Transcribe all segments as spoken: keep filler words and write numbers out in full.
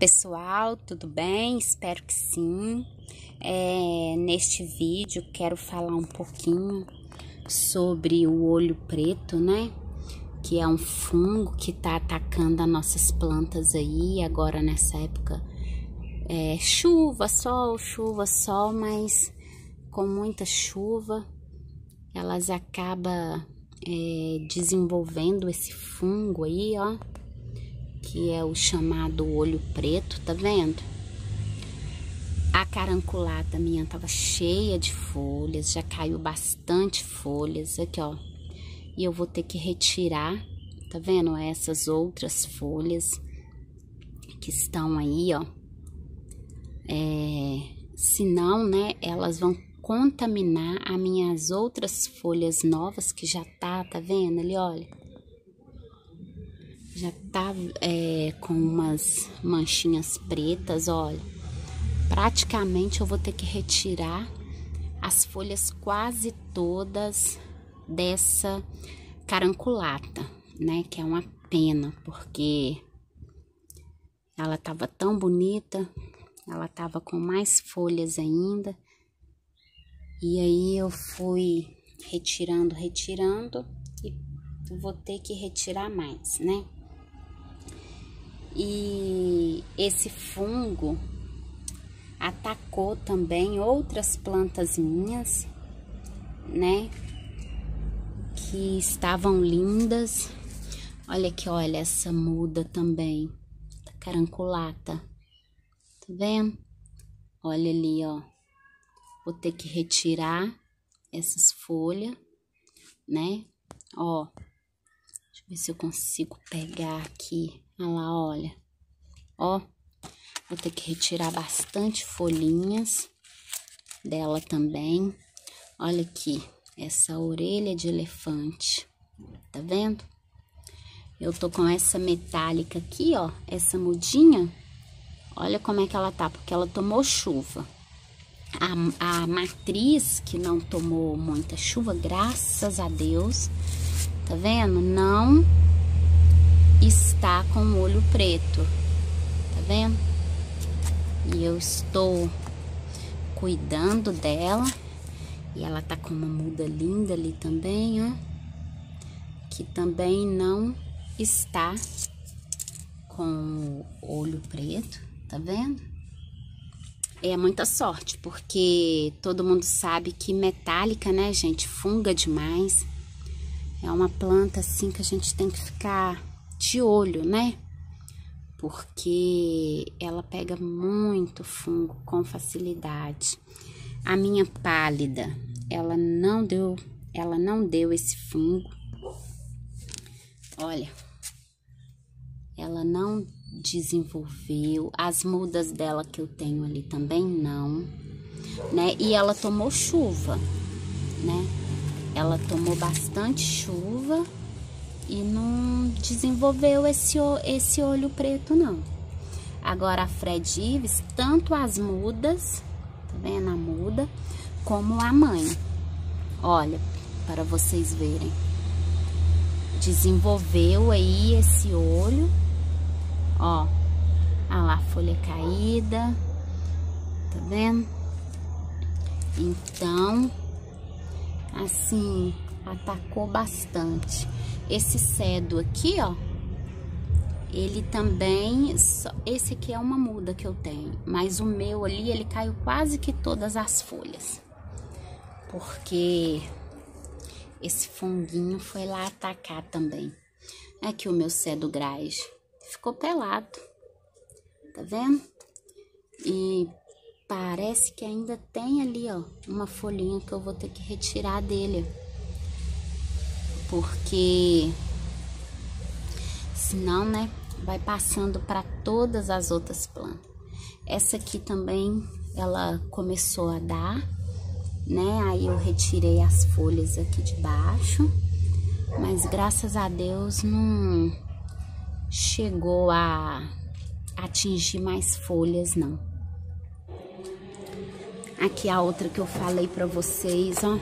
pessoal, tudo bem? Espero que sim. É, neste vídeo quero falar um pouquinho sobre o olho preto, né? Que é um fungo que tá atacando as nossas plantas aí, agora nessa época. É, chuva, sol, chuva, sol, mas com muita chuva, elas acabam é, desenvolvendo esse fungo aí, ó. Que é o chamado olho preto, tá vendo? A caranculata minha tava cheia de folhas, já caiu bastante folhas, aqui ó. E eu vou ter que retirar, tá vendo? Essas outras folhas que estão aí, ó. É, senão, né, elas vão contaminar as minhas outras folhas novas que já tá, tá vendo ali, olha? Já tá é, com umas manchinhas pretas, olha. Praticamente eu vou ter que retirar as folhas quase todas dessa caranculata, né? Que é uma pena, porque ela tava tão bonita, ela tava com mais folhas ainda. E aí eu fui retirando, retirando e vou ter que retirar mais, né? E esse fungo atacou também outras plantas minhas, né? Que estavam lindas. Olha aqui, olha essa muda também, da caranculata. Tá vendo? Olha ali, ó. Vou ter que retirar essas folhas, né? Ó. Deixa eu ver se eu consigo pegar aqui. Olha lá, olha. Ó. Vou ter que retirar bastante folhinhas dela também. Olha aqui. Essa orelha de elefante. Tá vendo? Eu tô com essa metálica aqui, ó. Essa mudinha. Olha como é que ela tá. Porque ela tomou chuva. A, a matriz que não tomou muita chuva, graças a Deus. Tá vendo? Não está com o olho preto, tá vendo? E eu estou cuidando dela. E ela tá com uma muda linda ali também, ó. Que também não está com o olho preto, tá vendo? É muita sorte, porque todo mundo sabe que metálica, né, gente, funga demais. É uma planta assim que a gente tem que ficar de olho, né? Porque ela pega muito fungo com facilidade. A minha pálida, ela não deu, ela não deu esse fungo. Olha, ela não desenvolveu. As mudas dela que eu tenho ali também não, né? E ela tomou chuva, né? Ela tomou bastante chuva e não desenvolveu esse, esse olho preto, não. Agora, a Fred Ives, tanto as mudas, tá vendo a muda, como a mãe. Olha, para vocês verem. Desenvolveu aí esse olho. Ó, olha lá, folha caída. Tá vendo? Então, assim, atacou bastante. Esse cedo aqui, ó, ele também, esse aqui é uma muda que eu tenho, mas o meu ali, ele caiu quase que todas as folhas, porque esse funguinho foi lá atacar também. Aqui o meu cedo grage ficou pelado, tá vendo? E parece que ainda tem ali, ó, uma folhinha que eu vou ter que retirar dele. Porque senão, né, vai passando para todas as outras plantas. Essa aqui também, ela começou a dar, né? Aí eu retirei as folhas aqui de baixo. Mas graças a Deus não chegou a atingir mais folhas, não. Aqui a outra que eu falei pra vocês, ó.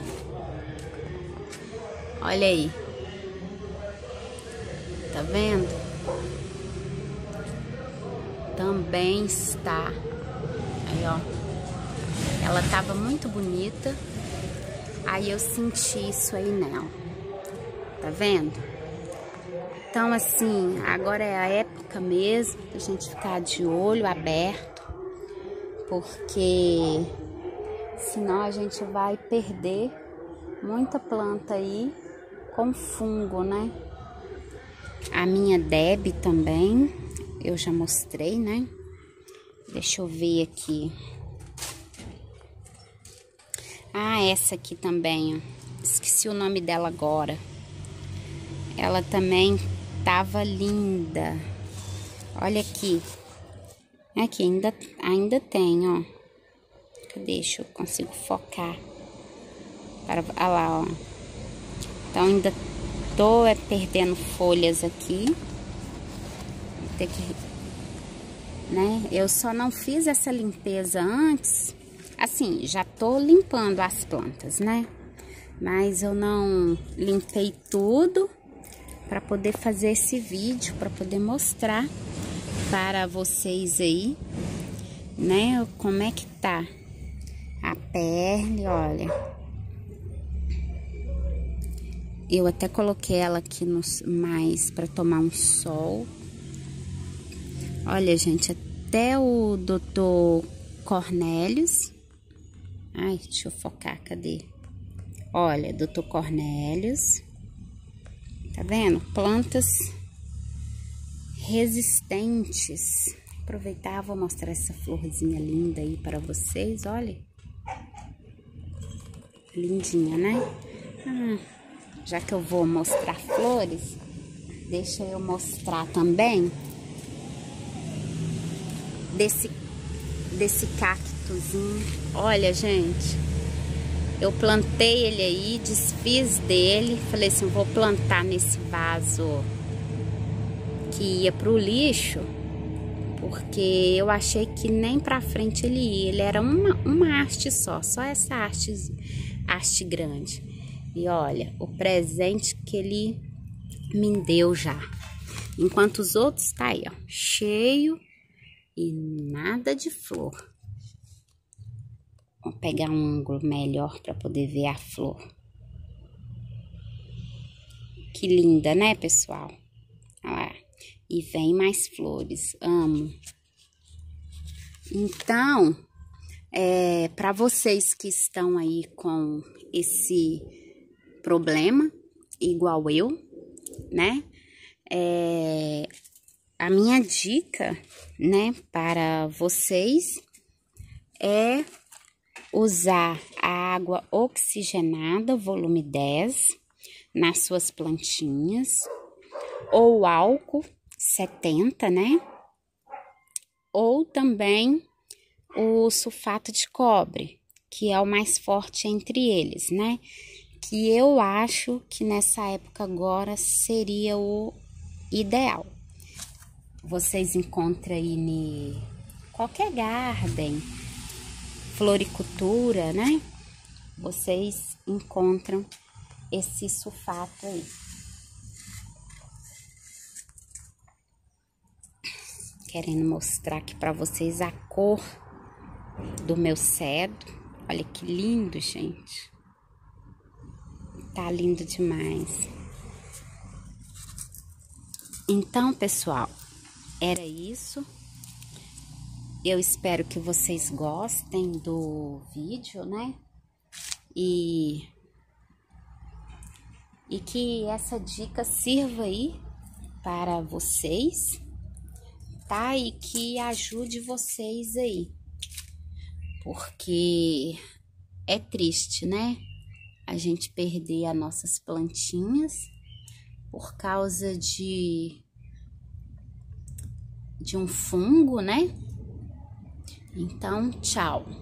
Olha aí. Tá vendo? também está. Aí, ó. Ela tava muito bonita. Aí eu senti isso aí nela. Tá vendo? Então, assim, agora é a época mesmo da gente ficar de olho aberto. Porque senão a gente vai perder muita planta aí com fungo, né? A minha Deb também, eu já mostrei, né? Deixa eu ver aqui. Ah, essa aqui também, ó. Esqueci o nome dela agora. Ela também tava linda. Olha aqui. Aqui, ainda, ainda tem, ó. Cadê? Deixa eu consigo focar. Para, olha lá, ó. Então, ainda tô é, perdendo folhas aqui. Vou ter que, né? Eu só não fiz essa limpeza antes. Assim, já tô limpando as plantas, né? Mas eu não limpei tudo para poder fazer esse vídeo, para poder mostrar para vocês aí, né? Como é que tá a pele, olha. Eu até coloquei ela aqui no, mais para tomar um sol. Olha, gente, até o doutor Cornélios. Ai, deixa eu focar, cadê? Olha, doutor Cornélios. Tá vendo? Plantas resistentes. Aproveitar, vou mostrar essa florzinha linda aí para vocês, olha. Lindinha, né? Ah, já que eu vou mostrar flores, deixa eu mostrar também desse, desse cactozinho. Olha, gente, eu plantei ele aí, desfiz dele, falei assim, vou plantar nesse vaso que ia pro lixo, porque eu achei que nem pra frente ele ia, ele era uma, uma haste só, só essa haste, haste grande. E olha, o presente que ele me deu já. Enquanto os outros tá aí, ó, cheio e nada de flor. Vou pegar um ângulo melhor para poder ver a flor. Que linda, né, pessoal? Olha lá. E vem mais flores, amo. Então, é, para vocês que estão aí com esse problema, igual eu, né? É, a minha dica, né, para vocês é usar a água oxigenada, volume dez, nas suas plantinhas, ou álcool setenta, né? Ou também o sulfato de cobre, que é o mais forte entre eles, né? Que eu acho que nessa época agora seria o ideal. Vocês encontram aí em qualquer garden, floricultura, né? Vocês encontram esse sulfato aí. Querendo mostrar aqui para vocês a cor do meu cedro. Olha que lindo, gente. Tá lindo demais. Então, pessoal, era isso. Eu espero que vocês gostem do vídeo, né? E, e que essa dica sirva aí para vocês, tá? E que ajude vocês aí. Porque é triste, né? A gente perder as nossas plantinhas por causa de, de um fungo, né? Então, tchau.